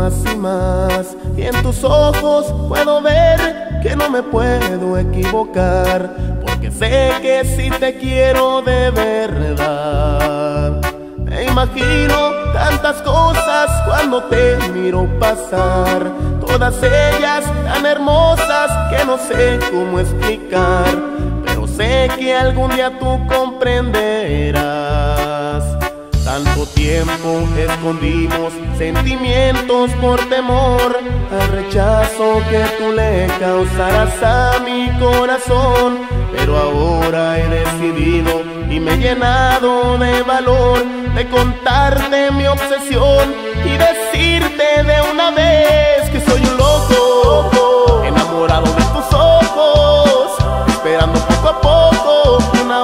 más y más, y en tus ojos puedo ver que no me puedo equivocar, porque sé que si te quiero de verdad. Me imagino tantas cosas cuando te miro pasar, todas ellas tan hermosas que no sé cómo explicar, pero sé que algún día tú comprenderás. Tanto tiempo escondimos sentimientos por temor al rechazo que tú le causarás a mi corazón, pero ahora he decidido y me he llenado de valor de contarte mi obsesión y decirte de una vez que soy un loco, enamorado de tus ojos, esperando poco a poco una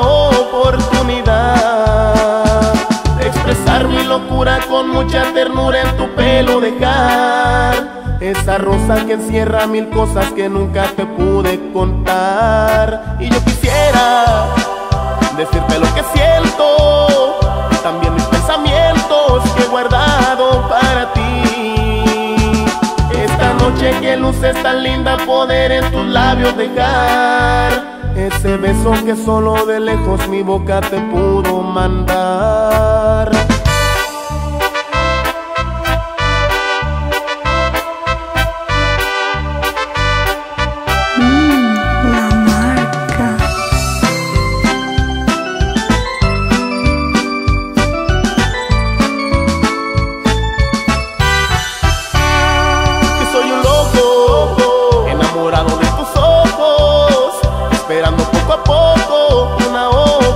oportunidad de expresar mi locura con mucha ternura en tu pelo, dejar esa rosa que encierra mil cosas que nunca te pude contar. Y yo quisiera decirte lo que siento, también mis pensamientos que he guardado para ti. Esta noche que luces tan linda, poder en tus labios dejar ese beso que solo de lejos mi boca te pudo mandar. La marca. Que soy un loco, enamorado de tus ojos, esperando poco a poco una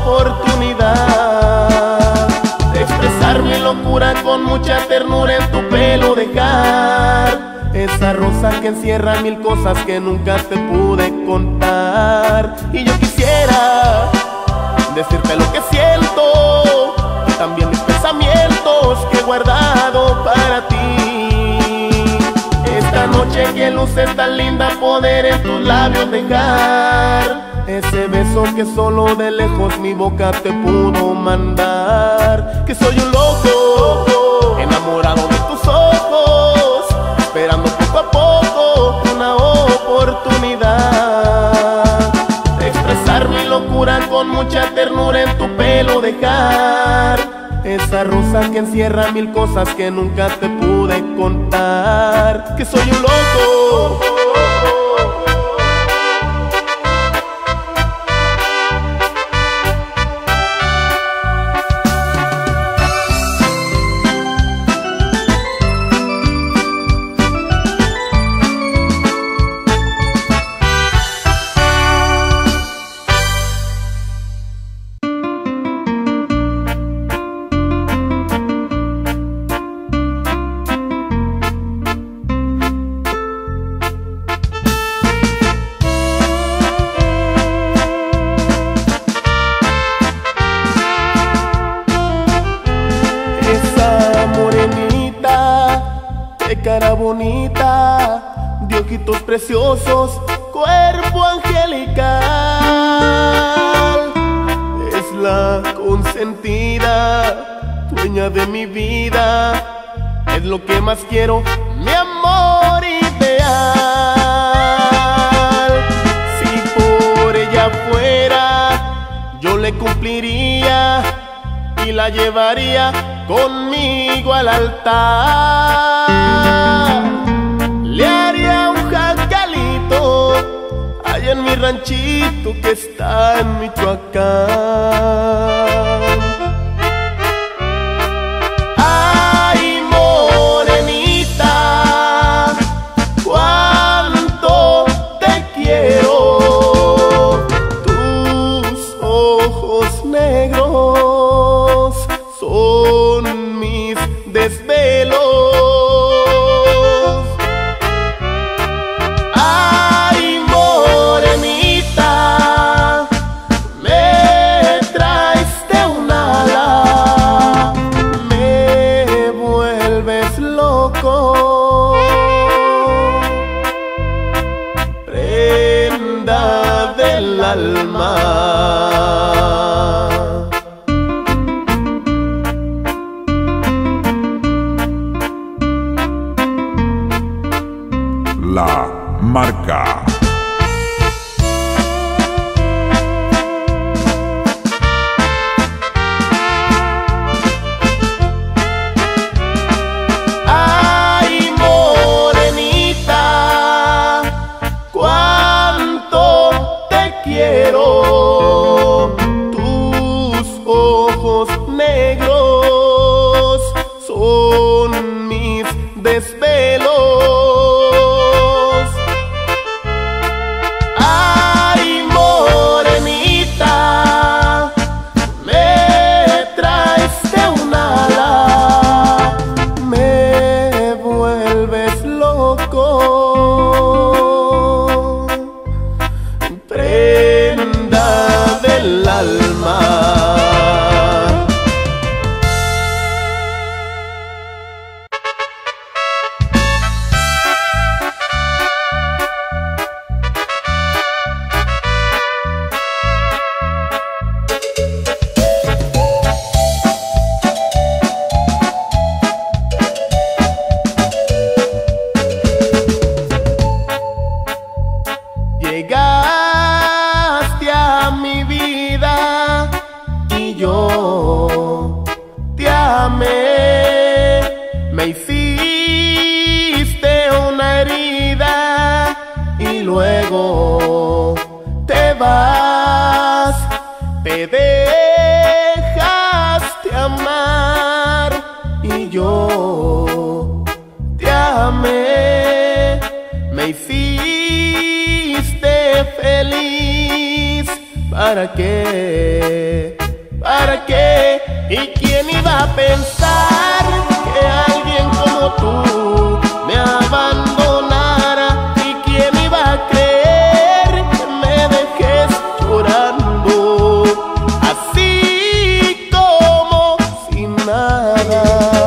oportunidad de expresar mi locura con mucha ternura en tu pelo, dejar esa rosa que encierra mil cosas que nunca te pude contar. Y yo quisiera decirte lo que siento, también mis pensamientos que he guardado para ti. Esta noche que luces tan linda, poder en tus labios dejar ese beso que solo de lejos mi boca te pudo mandar. Que soy un loco, enamorado de tus ojos, esperando poco a poco una oportunidad de expresar mi locura con mucha ternura en tu pelo, dejar esa rosa que encierra mil cosas que nunca te pude contar. Que soy un loco. Cara bonita, de ojitos preciosos, cuerpo angelical, es la consentida, dueña de mi vida, es lo que más quiero, mi amor ideal. Si por ella fuera, yo le cumpliría y la llevaría conmigo al altar. Le haría un jacalito allá en mi ranchito que está en Michoacán. Ay, morenita, cuánto te quiero. Tus ojos negros son mis desvelos. Ay, morenita, me traes de un ala, me vuelves loco. Prenda del alma. Marca. Ay, morenita, cuánto te quiero. Tus ojos negros son mis desvelos. Ay, morenita, me traes de un ala, me vuelves loco, prenda del alma. Llegaste a mi vida y yo te amé. Me hiciste una herida y luego te vas. Te dejaste amar y yo te amé. Me hiciste feliz. ¿Para qué? ¿Para qué? ¿Y quién iba a pensar que alguien como tú me abandonara? ¿Y quién iba a creer que me dejes llorando así como sin nada?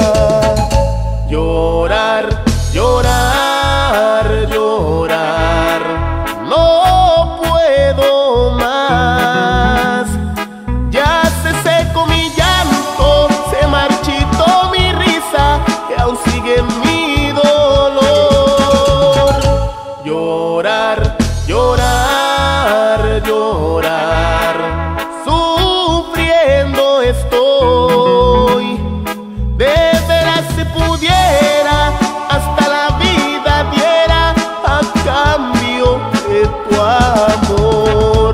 Llorar, llorar, llorar, no puedo más. Ya se secó mi llanto, se marchitó mi risa, que aún sigue en mi dolor. Llorar, llorar, llorar, sufriendo estoy. De veras si pudiera, hasta la vida diera a cambio de tu amor.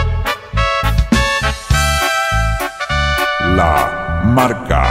La Marca.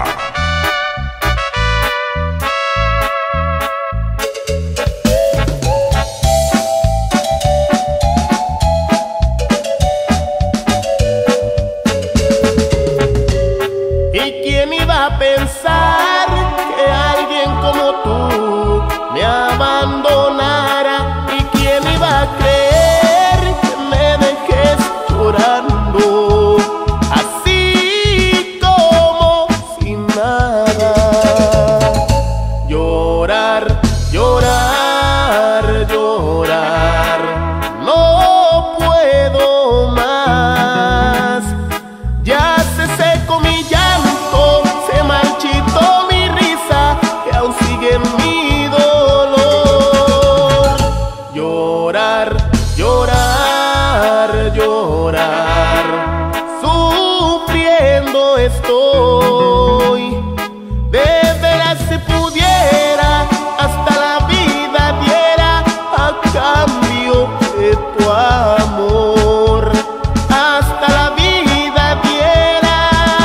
¿Y quién iba a pensar que alguien como tú me abandonara? ¿Y quién iba a creer que me dejes llorando así como sin nada? Llorar, llorar, llorar, no puedo más. Ya se secó mi llanto, se marchitó mi risa, que aún sigue en mi dolor. Llorar, llorar, llorar, sufriendo estoy. De veras si pudiera, hasta la vida diera a cambio de tu amor. Hasta la vida diera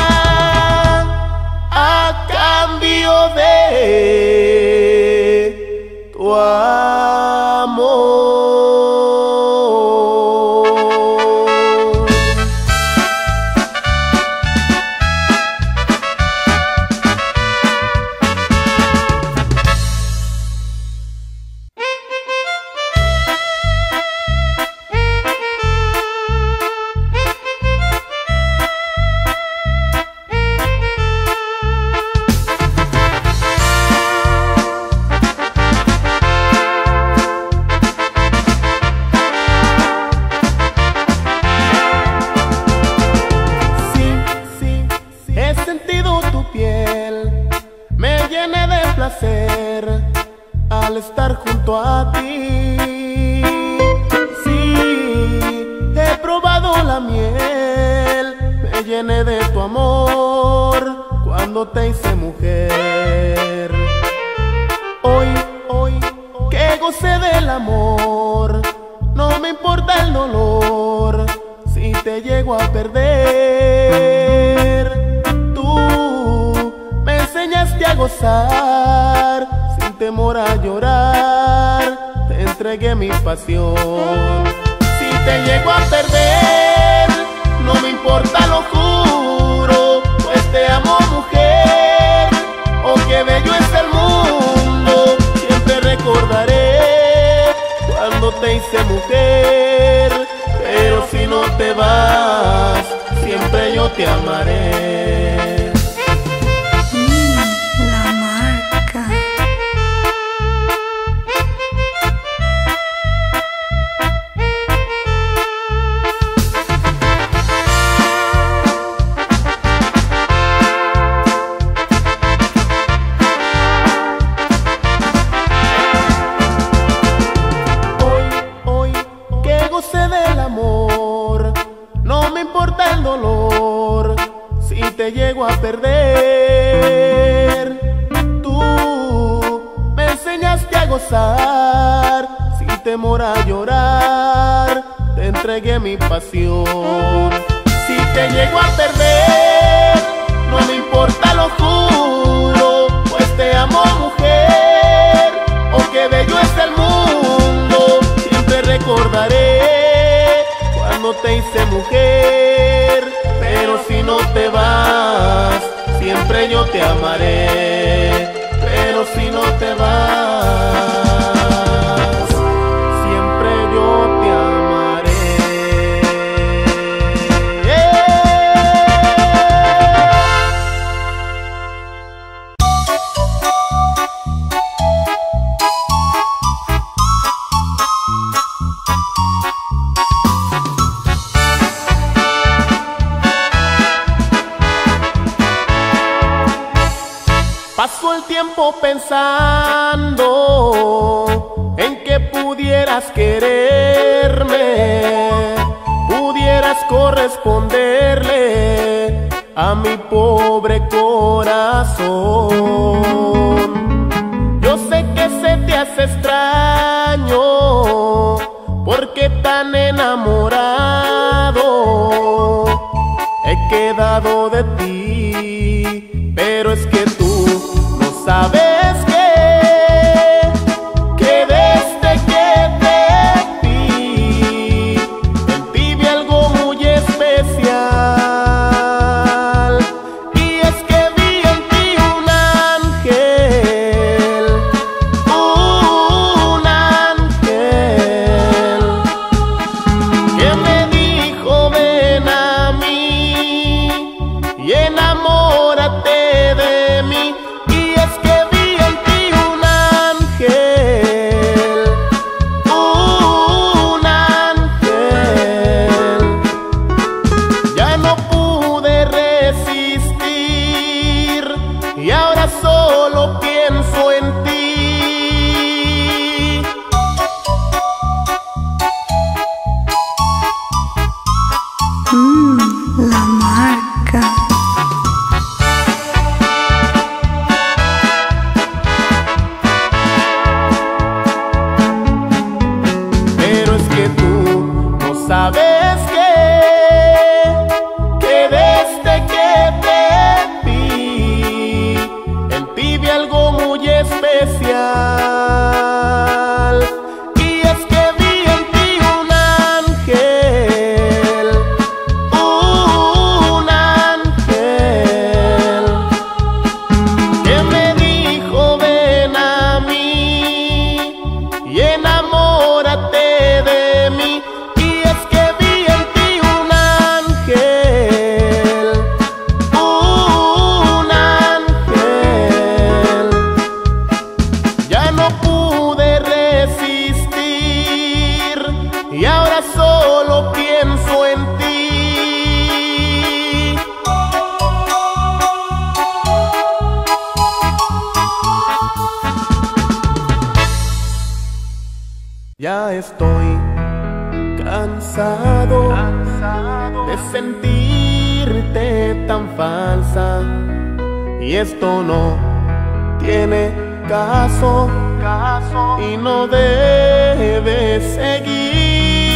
a cambio de tu amor. placer al estar junto a ti. la miel, me llené de tu amor cuando te hice mujer. Hoy que gocé del amor, no me importa el dolor si te llego a perder. Tú me enseñaste a gozar sin temor a llorar, te entregué mi pasión. Si te llego a perder, no me importa, lo juro, pues te amo, mujer. Oh, qué bello es el mundo, siempre recordaré cuando te hice mujer. Pero si no te vas, siempre yo te amaré. La marca. Hoy que gocé del amor, no me importa el dolor si te llego a perder. Tú me enseñaste a gozar sin temor a llorar, te entregué mi pasión. Si te llego a perder, no me importa, lo juro, pues te amo, mujer. Oh, qué bello es el mundo, siempre recordaré cuando te hice mujer. Pero si no te vas, siempre yo te amaré. Pero si no te vas, siempre yo te amaré. Paso el tiempo pensando en que pudieras quererme, pudieras corresponderle a mi pobre corazón. Yo sé que se te hace extraño porque tan enamorado he quedado de ti, pero es que tú no sabes que desde que te vi, en ti vi algo muy especial. Y es que vi en ti un ángel que me dijo ven a mí y enamórate de mí. Y ahora solo pienso en ti. La marca. Pero es que tú no sabes que desde que te vi algo muy especial. Y es que vi en ti un ángel que me dijo ven a mí y enamórate de mí. Y es que vi en ti un ángel ya no pude resistir y ahora solo pienso en ti. Ya estoy cansado cansado de sentirte tan falsa, y esto no tiene caso y no debes seguir.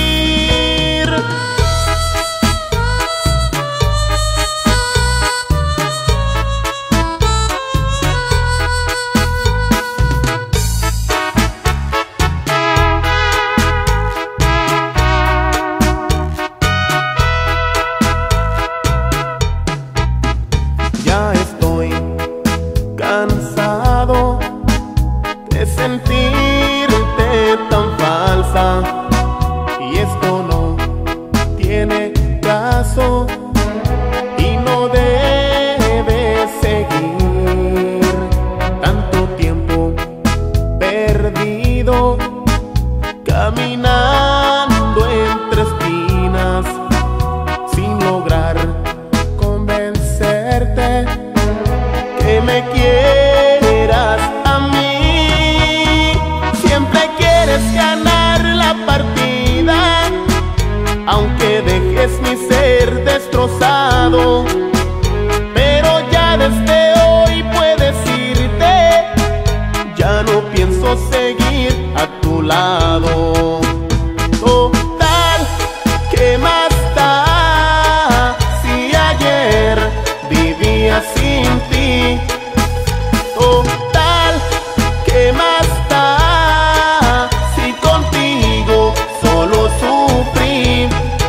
Ya estoy cansado de sentirte tan falsa, y esto no tiene caso y no debes seguir. Tanto tiempo perdido caminando entre espinas sin lograr convencerte que me quieras a mí. Siempre quieres ganar la partida, aunque dejes mi ser destrozado. Pero ya desde hoy puedes irte, ya no pienso seguir a tu lado. Total, ¿qué más da si ayer vivía sin ti? Total, ¿qué más da si contigo solo sufrí?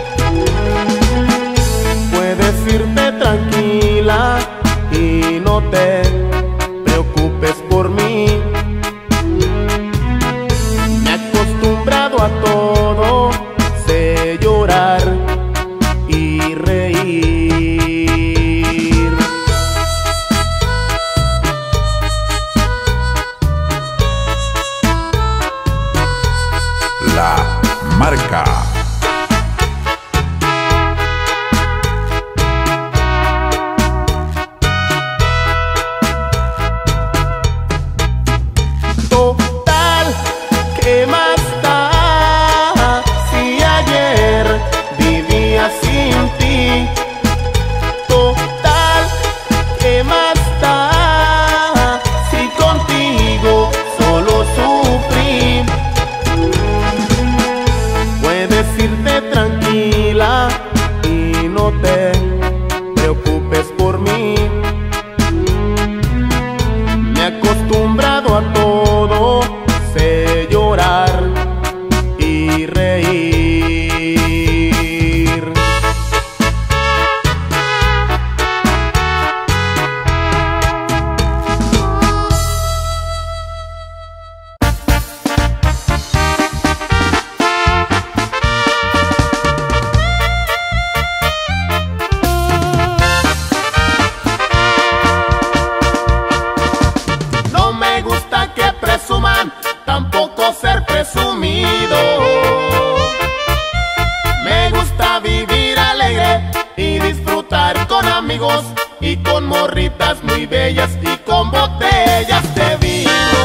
Puedes irte tranquila y no te preocupes por mí. Me he acostumbrado a todo, sé llorar y reír. La Marca. Total, ¿qué más da si ayer vivía sin ti? Total, ¿qué más da si contigo solo sufrí? Puedes irte tranquila y no te preocupes por mí. Me he acostumbrado a todo, sé llorar y reír. No me gusta que presuman, tampoco ser presumido. Me gusta vivir alegre y disfrutar con amigos, y con morritas muy bellas y con botellas de vino.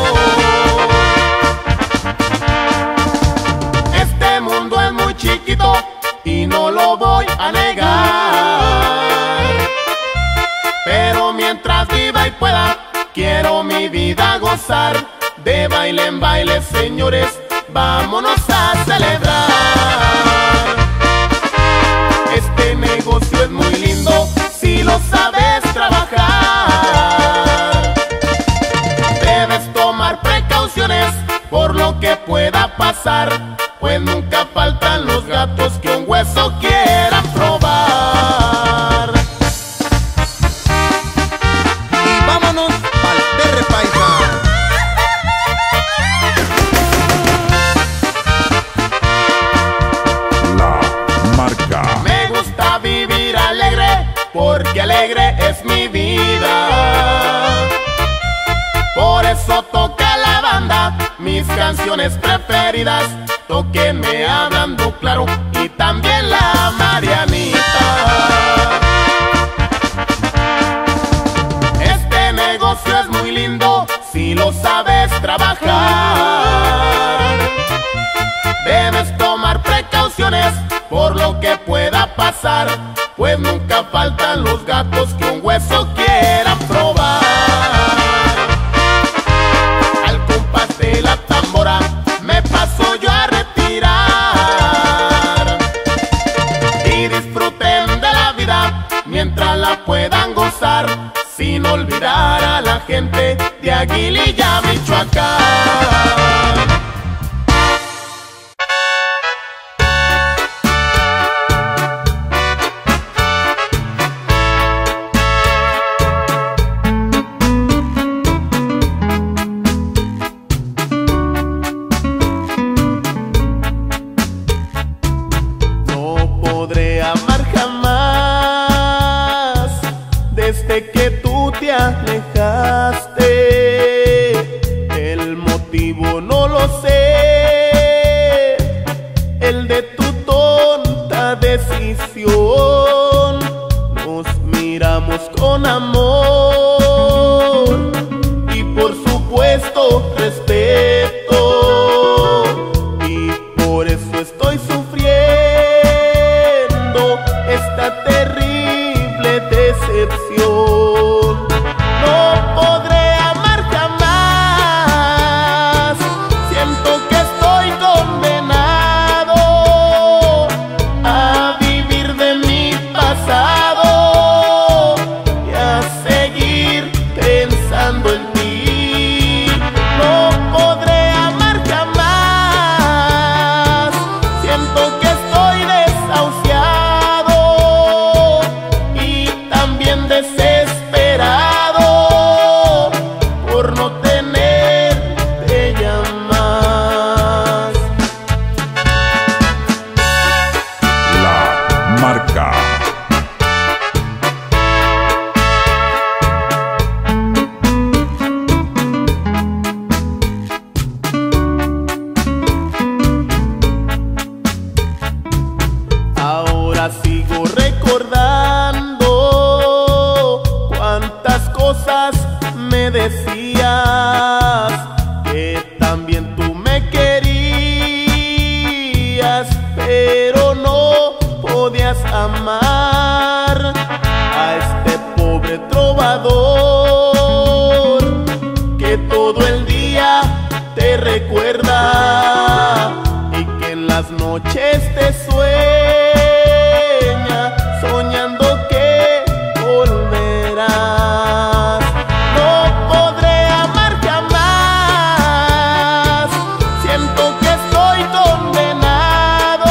Este mundo es muy chiquito y no lo voy a negar, pero mientras viva y pueda, quiero mi vida gozar. De baile en baile, señores, vámonos a celebrar. Este negocio es muy lindo si lo sabes trabajar. Debes tomar precauciones por lo que pueda pasar, pues nunca faltan los gatos que un hueso quieran probar. Y vámonos pa'l perre paisa. La Marca. Me gusta vivir alegre porque alegre es mi vida. Por eso toca la banda mis canciones preferidas. Tóquenme hablando claro y también la Marianita. Este negocio es muy lindo si lo sabes trabajar. Debes tomar precauciones por pasar, pues nunca faltan los gatos que un hueso quieran probar. Al compás de la tambora me paso yo a retirar, y disfruten de la vida mientras la puedan gozar, sin olvidar a la gente de Aguililla, Michoacán. Desde que tú te alejaste, el motivo no lo sé, el de tu tonta decisión. Nos miramos con amor y por supuesto respeto, y por eso estoy sufriendo esta terrible decepción. No podré amar jamás, siento que estoy condenado a vivir de mi pasado y a seguir pensando en ti. No podré amar jamás, siento que estoy desahuciado y también desesperado por no tenerte ya más. La Marca. Ahora sigo recordando cuántas cosas me decías, que también tú me querías, pero no podías amar a este pobre trovador que todo el día te recuerda y que en las noches te sueña soñando que volverás. No podré amar jamás, siento que estoy condenado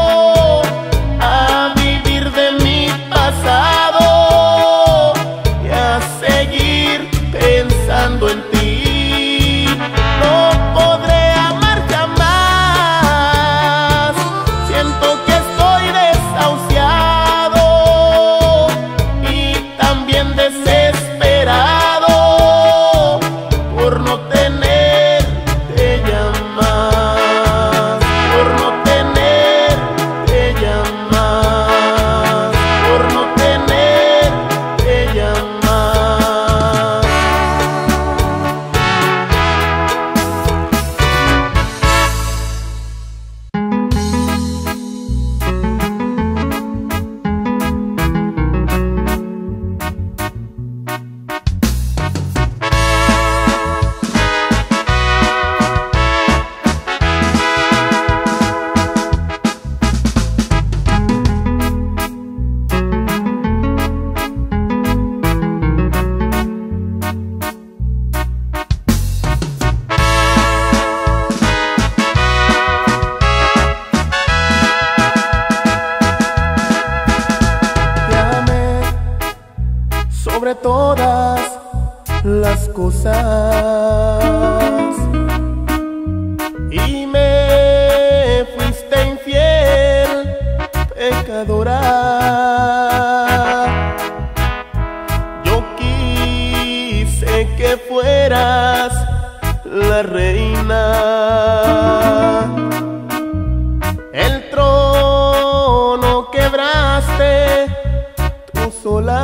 a vivir de mi pasado y a seguir pensando en ti. No podré amar jamás, siento que estoy desahuciado y también desesperado por no tenerte ya más, por no tenerte ya más, por no tenerte ya más. Te amé sobre todas las cosas y me fuiste infiel, pecadora. Yo quise que fueras la reina, el trono quebraste tú sola.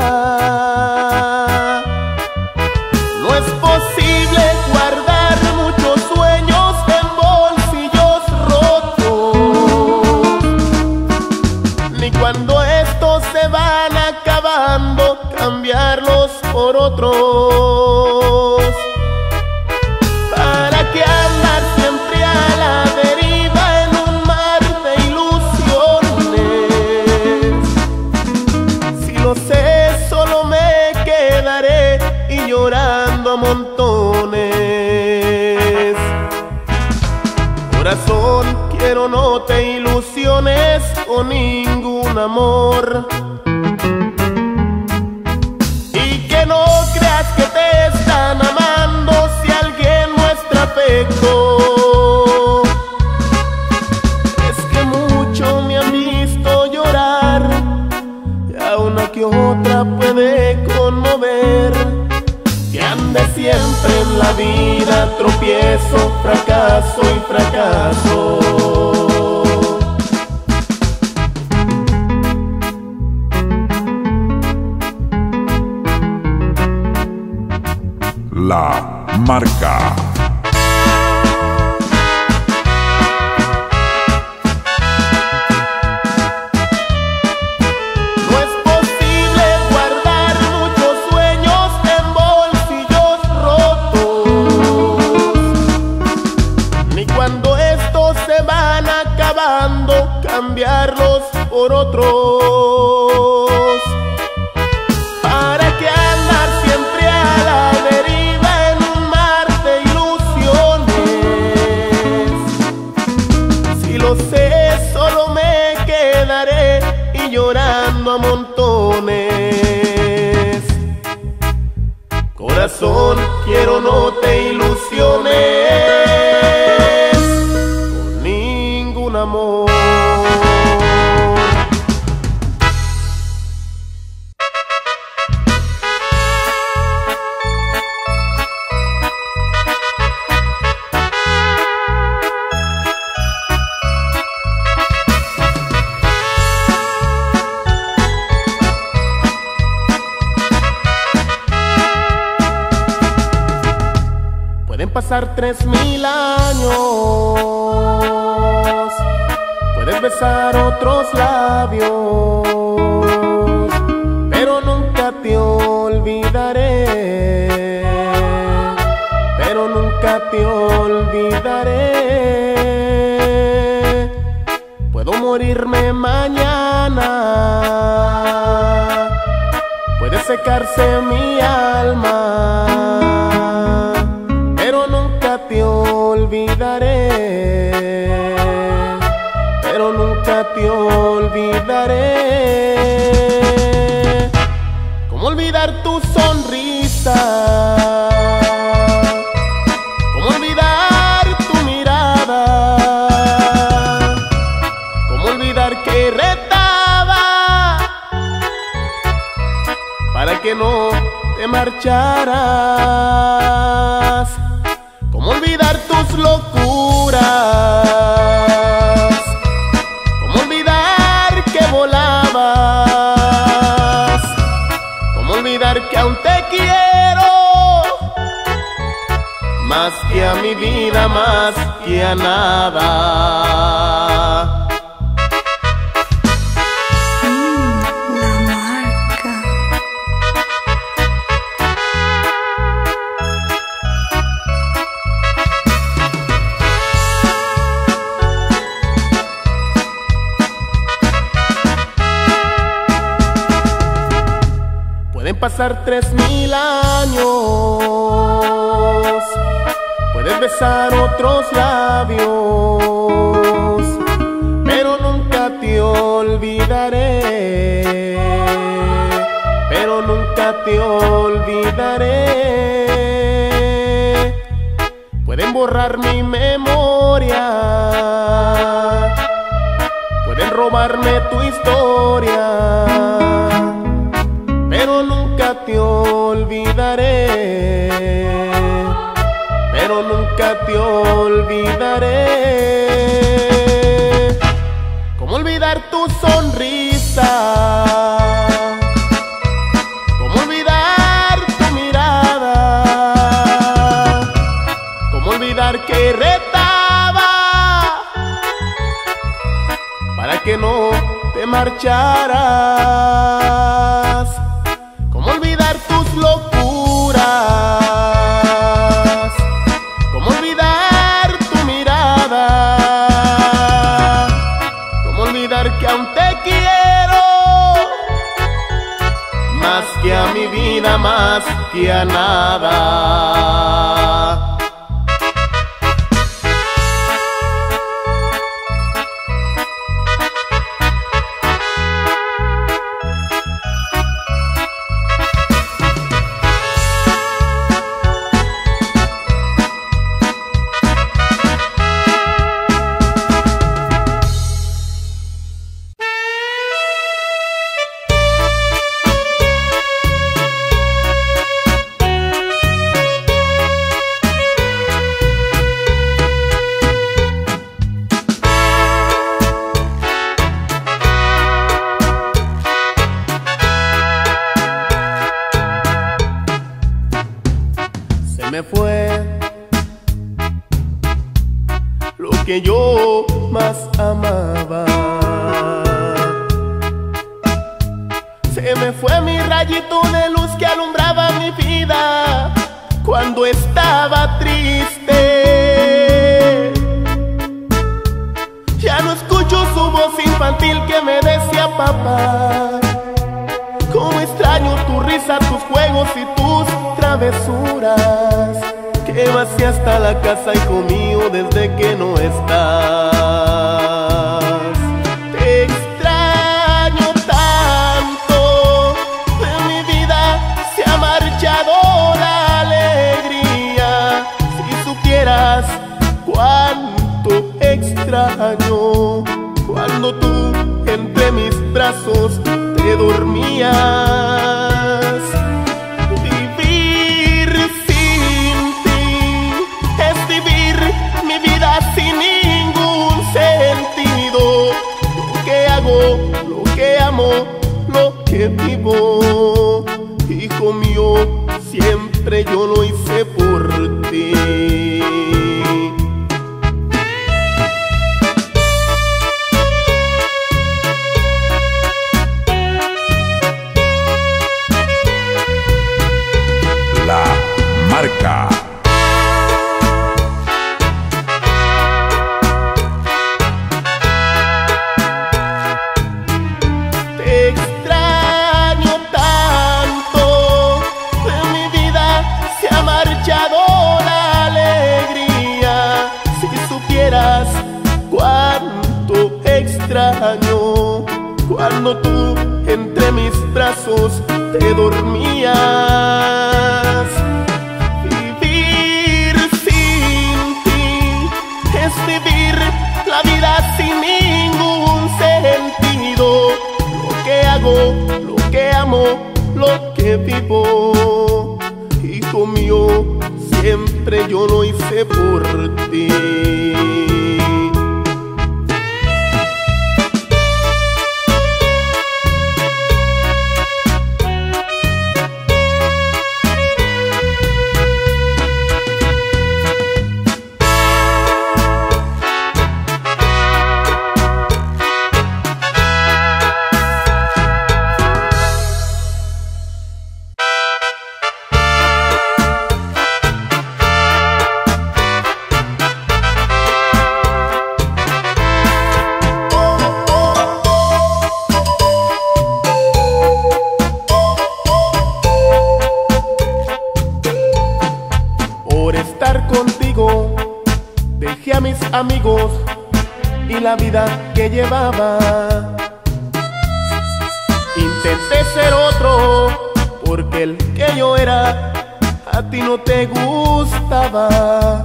No es posible guardar muchos sueños en bolsillos rotos, ni cuando esto se van acabando, cambiarlos por otros. ¿Para qué andar siempre a la deriva en un mar de ilusiones? Si lo sé, solo me quedaré y llorando a montones. Corazón, quiero no te ilusiones con ningún amor, y que no creas que te están amando si alguien muestra afecto. Es que mucho me han visto llorar y a una que otra puede conmover. Que ande siempre en la vida tropiezo, fracaso y fracaso. La Marca. No es posible guardar muchos sueños en bolsillos rotos, ni cuando estos se van acabando, cambiarlos por otros. ¿Para qué andar siempre a la deriva en un mar de ilusiones? Si lo sé, solo me quedaré y llorando a montones. Corazón, quiero no te ilusiones con ningún amor. Pueden pasar 3000 años, puedes besar otros labios, pero nunca te olvidaré, pero nunca te olvidaré. Puedo morirme mañana, puede secarse mi alma, te olvidaré, pero nunca te olvidaré. ¿Cómo olvidar tu sonrisa? ¿Cómo olvidar tu mirada? ¿Cómo olvidar que retaba para que no te marcharas? ¿Cómo olvidar tus locuras? ¿Cómo olvidar que volabas? ¿Cómo olvidar que aún te quiero? Más que a mi vida, más que a nada. La Marca. Pueden pasar 3000 años, puedes besar otros labios, pero nunca te olvidaré, pero nunca te olvidaré. Pueden borrar mi memoria, pueden robarme tu historia, pero nunca te olvidaré, pero nunca te olvidaré. ¿Cómo olvidar tu sonrisa? ¿Cómo olvidar tu mirada? ¿Cómo olvidar que retaba para que no te marcharas. ¿Cómo olvidar tus locuras? ¿Cómo olvidar tu mirada? ¿Cómo olvidar que aún te quiero? Más que a mi vida, más que a nada. Me fue lo que yo más amaba. Se me fue mi rayito de luz que alumbraba mi vida cuando estaba triste. Ya no escucho su voz infantil que me decía papá. Cómo extraño tu risa, tus juegos y tus travesuras, que vaciaste la casa, hijo mío, desde que no estás. Te extraño tanto, de mi vida se ha marchado la alegría. Si supieras cuánto extraño cuando tú entre mis brazos te dormías. Vivir sin ti es vivir mi vida sin ningún sentido. Lo que hago, lo que amo, lo que vivo, hijo mío, siempre yo lo hice por ti. Marca. Te extraño tanto, de mi vida se ha marchado la alegría. Si supieras cuánto extraño cuando tú entre mis brazos te dormías. Vivir la vida sin ningún sentido. Lo que hago, lo que amo, lo que vivo, hijo mío, siempre yo lo hice por ti. Por estar contigo dejé a mis amigos y la vida que llevaba. Intenté ser otro porque el que yo era a ti no te gustaba.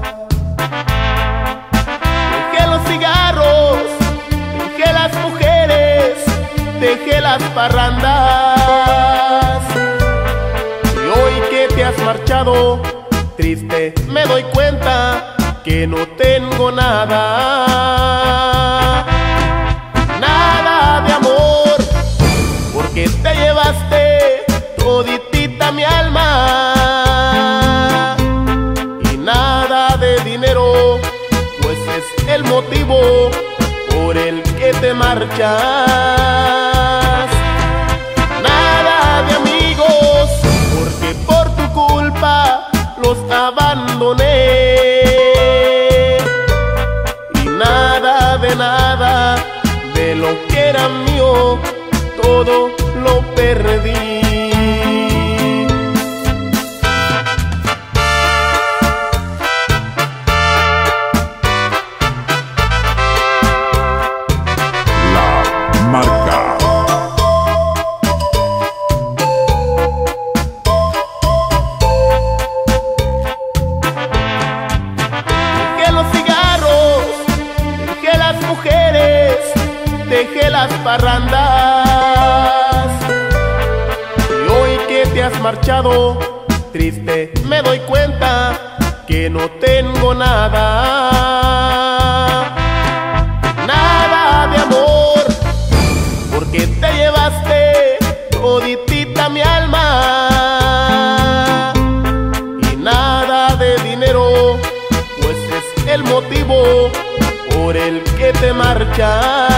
Dejé los cigarros, dejé las mujeres, dejé las parrandas. Y hoy que te has marchado, triste me doy cuenta que no tengo nada, nada de amor, porque te llevaste toditita mi alma, y nada de dinero, pues es el motivo por el que que te marchas. Nada de amigos, porque por tu culpa los abandoné. Y nada de lo que era mío, todo lo perdí. Dejé las parrandas y hoy que te has marchado, triste me doy cuenta que no tengo nada. Nada de amor, porque te llevaste toditita mi alma. Y nada de dinero, pues es el motivo por el que te marchas.